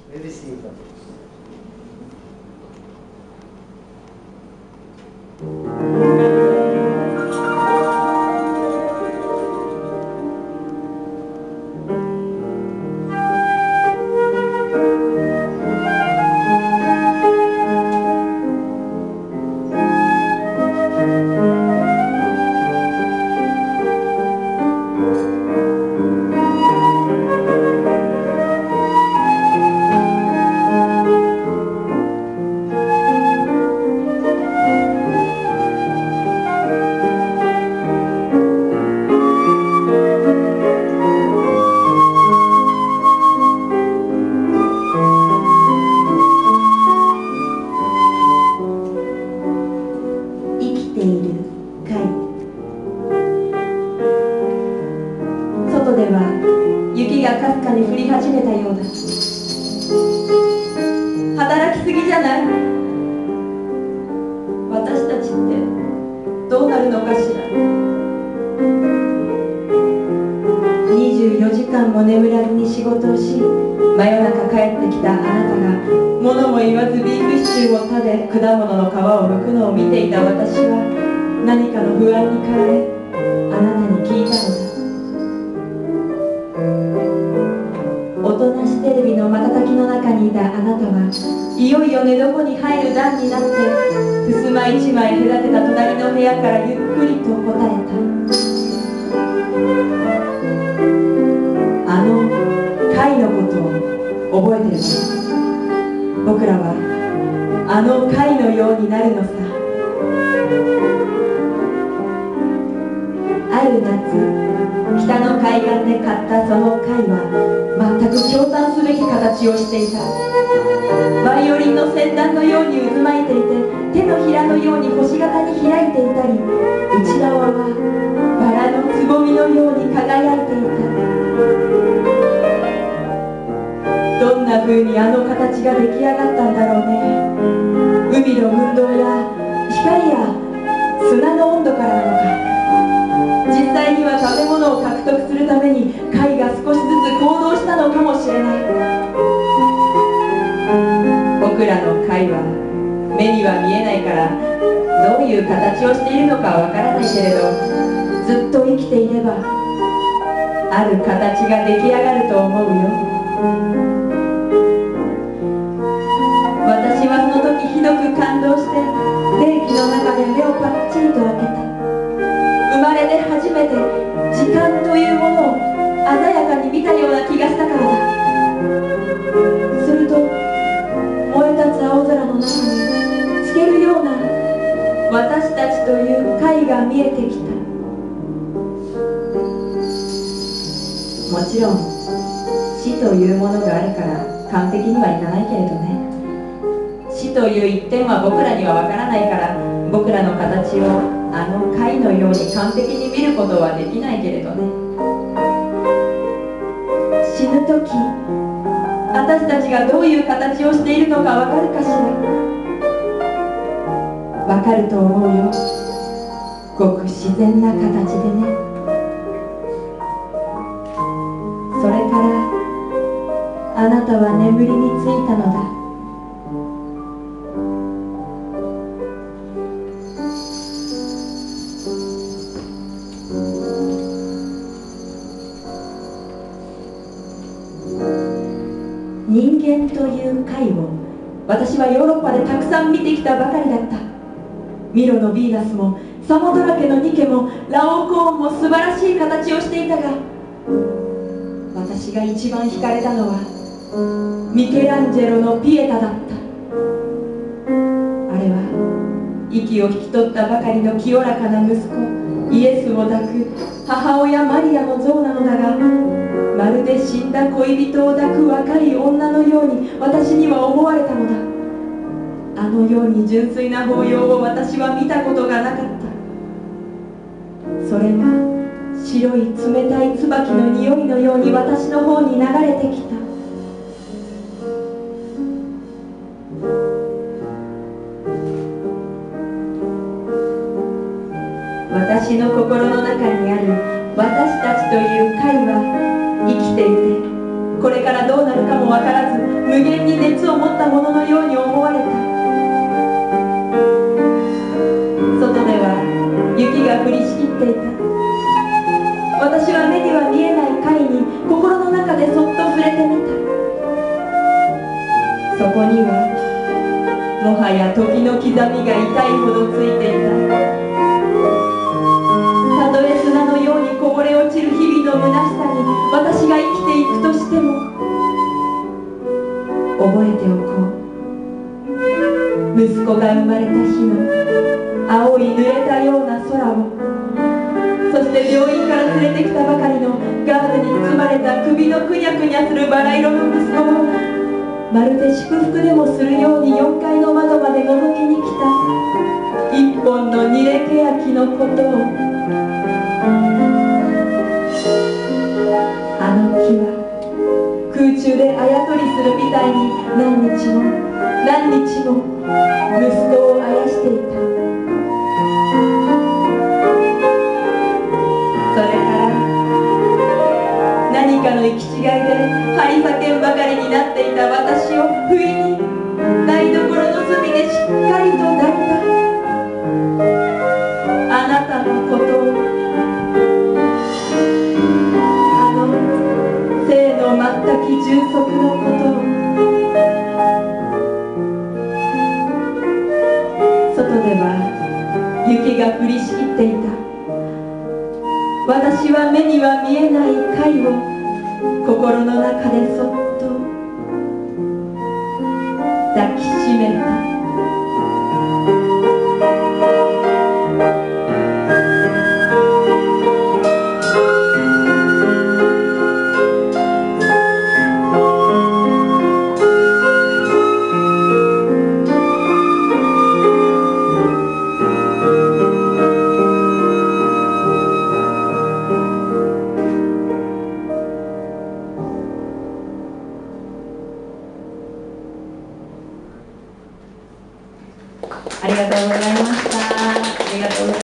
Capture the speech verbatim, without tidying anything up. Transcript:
Medicina. 人間という貝を私はヨーロッパでたくさん見てきたばかりだった。ミロのヴィーナスもサモドラケのニケもラオコーンも素晴らしい形をしていたが、私が一番惹かれたのはミケランジェロのピエタだった。あれは息を引き取ったばかりの清らかな息子イエスを抱く母親マリアの像なのだが、まるで死んだ恋人を抱く若い女のように私には思われたのだ。あのように純粋な抱擁を私は見たことがなかった。それが白い冷たい椿の匂いのように私の方に流れてきた。私の心の中にある私たちという貝は生きていて、これからどうなるかもわからず無限に熱を持ったもののように思われた。外では雪が降りしきっていた。私は目には見えない貝に心の中でそっと触れてみた。そこにはもはや時の刻みが痛いほどついていた。たとえ砂のようにこぼれ落ちる日々の虚しさに私が生きていくとしても、覚えておこう。息子が生まれた日の青い濡れたような空を、そして病院から連れてきたばかりのガーゼに包まれた首のくにゃくにゃするバラ色の息子を、まるで祝福でもするようによんかいの窓まで覗きに来た一本の煮れけやきのことを。あの木は空中であやとりするみたいに何日も何日も息子をあやしていた。それから何かの行き違いで張り裂けんばかりになっていた私を不意に台所の隅でしっかりと抱いた。あなたのことを、あの生の全き充足のことを。外では雪が降りしきっていた。私は目には見えない貝を心の中でそっと抱きしめた。ありがとうございました。ありがとうございます。